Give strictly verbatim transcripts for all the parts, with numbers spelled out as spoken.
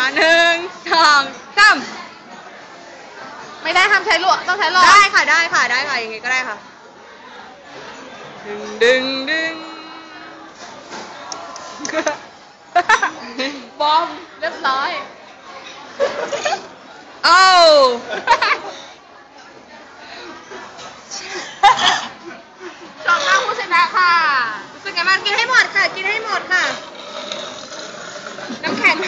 นะคะหนึ่งสองสามไม่ได้ห้ามใช้ลวดต้องใช้ลวดได้ค่ะได้ค่ะได้ค่ะอย่างงี้ก็ได้ค่ะดึงดึงดึงบอมเรียบร้อยเอ้าชอบหน้าผู้ชนะค่ะรู้สึกไงบ้างกินให้หมดค่ะกินให้หมดค่ะน้ำแข็ง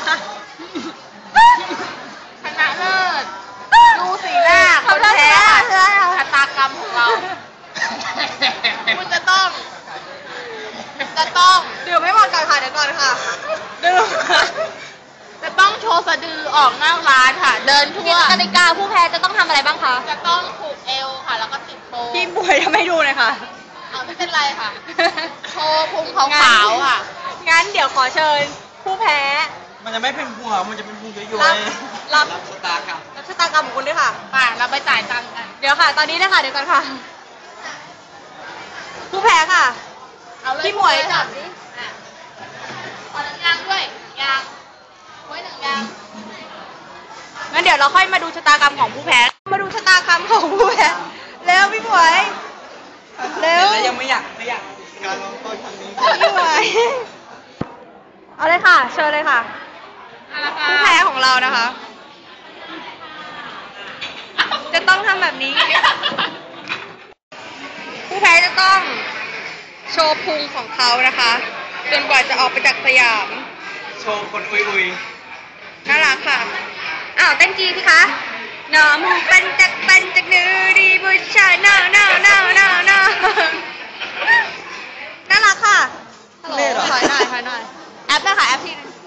ชนะเลิศดูสีหน้าคนแพ้ค่ะชะตากรรมของเราคุณจะต้องจะต้องดื่มให้หมดก่อนค่ะเดี๋ยวก่อนค่ะดื่มจะต้องโชว์สะดือออกหน้าร้านค่ะ เดินทั่วกติกาผู้แพ้จะต้องทำอะไรบ้างคะจะต้องผูกเอวค่ะ แล้วก็ติดโบพี่ป่วยทำให้ดูเลยค่ะเอาไม่เป็นไรค่ะ โชว์พุงขาวๆค่ะงั้นเดี๋ยวขอเชิญผู้แพ้มันจะไม่เป็นพุงอ่ะมันจะเป็นพุงย้อยรับๆรับรับสตาร์ครับรับชะตากรรมของคุณด้วยค่ะป่ะเราไปจ่ายตังค์กันเดี๋ยวค่ะ ตอนนี้นะคะเดี๋ยวก่อนค่ะ ผู้แพ้ค่ะเอาเลยพี่หมวยจัจับบ ดิอ่ะขอหนึ่งยางด้วยยางไว้หนึ่งยางงั้นเดี๋ยวเราค่อยมาดูชะตากรรมของผู้แพ้ มาดูชะตากรรมของผู้แพ้ เร็วพี่หมวย เร็วแล้วยังไม่อยากไม่อยากการลงโทษครั้งนี้พี่หมวย เอาเลยค่ะ เชิญเลยค่ะเอาละค่ะผู้แพ้ของเรานะคะ จะต้องทำแบบนี้ ผู้แพ้จะต้องโชว์พุงของเขานะคะ จนกว่าจะออกไปจากสยามโชว์คนอุยอุยน่ารักค่ะ อ้าวเต้นจีสิคะหน้ามูเป็นจักเป็นจักเนื้อดีบุชาหน้าหน้าหน้าหน้าหน้าน่ารักค่ะฮัลโหลถอยหน่อยถอยหน่อย แอปนะคะแอปที่